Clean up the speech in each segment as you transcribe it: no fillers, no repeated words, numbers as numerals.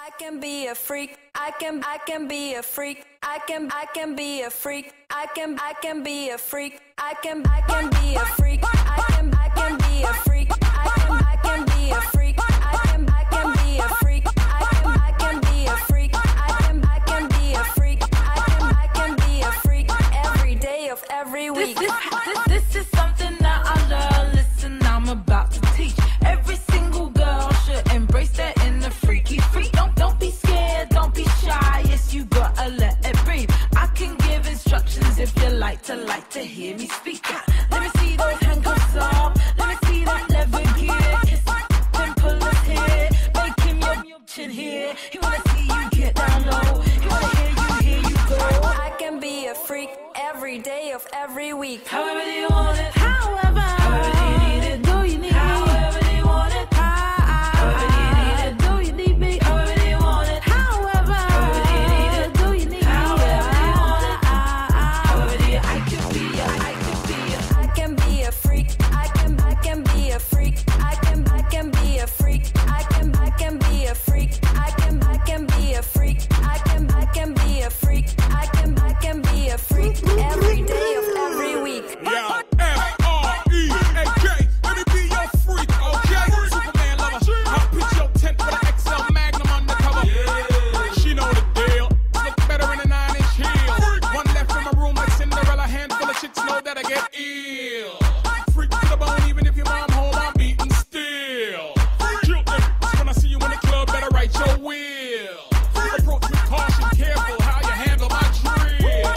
I can be a freak. I can be a freak. I can be a freak. I can be a freak. I can be a freak. I can be a freak. I can be a freak. I can be a freak. I can be a freak. I can be a freak. I can be a freak every day of every week. This is something that I love. Listen, I'm about to teach. Every single girl should embrace that inner freaky freak. Don't be scared, don't be shy. Yes, you gotta let it breathe. I can give instructions if you like to hear me speak. Let me see those handcuffs off. Let me see that leather gear. Kiss him, pull his hair. Make him your chin here. He wanna see you get down low. He wanna hear you go. I can be a freak every day of every week. However you want it, however you need it, do you need me? However you want it, however you need it, do you need me? However you want it, however you need it, do you need me? However you want it, however you, I can be a, I can be a freak. I can be a freak. I can be a freak. I can be a freak. I can be a freak. I can be a freak. I can be a freak every day of every week. Yeah. F-R-E-A-K. Let me be your freak, okay? Superman lover. I'll pitch your tent with an XL Magnum undercover. Yeah. She know the deal. Look better in a 9-inch heel. One left in my room like Cinderella. Handful of chicks know that I get ill. Freak to the bone, even if your mom home, I'm beating still. Kill them. So when I see you in the club, better write your will. Approach with caution, careful how you handle my drill.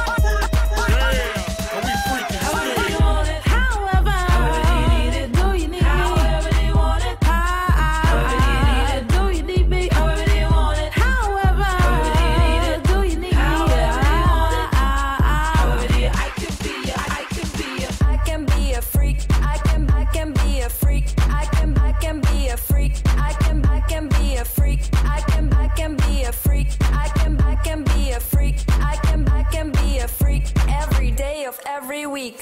Every week.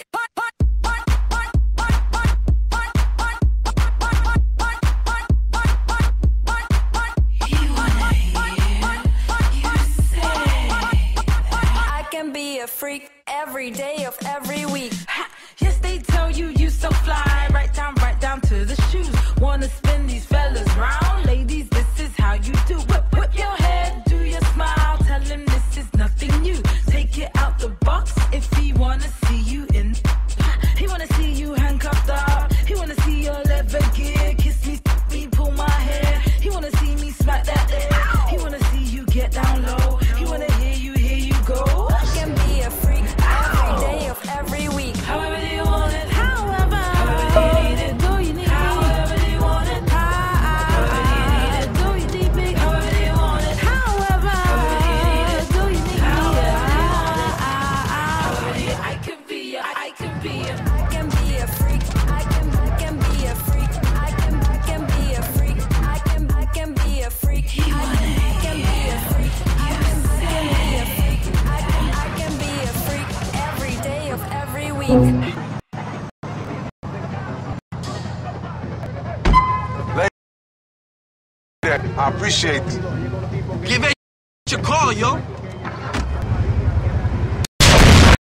I can be a freak every day of every week. Yes, they tell you you so fly. Right down to the shoes. Wanna spin these fellas round? Ladies, this is how you do. Whip your head, do your smile. Tell him this is nothing new. Take it out the box if he wanna see you in. He wanna see you handcuffed up. He wanna see your leather gear. Kiss me, pull my hair. He wanna see me smack that air. He wanna see you get down low. He wanna hear you go. I can be a freak every day of every week. However you want it, however you need it, do you need me? However you want it, however you need it, do you need me? However you want it, however you need it, do you need me? However you, I can be a, I can be a, I can be a freak. I can be a freak. I can be a freak. I can be a freak. He wanna I can be a freak. I can be a freak. I can be a freak every day of every week. I appreciate it. Give it your call, yo.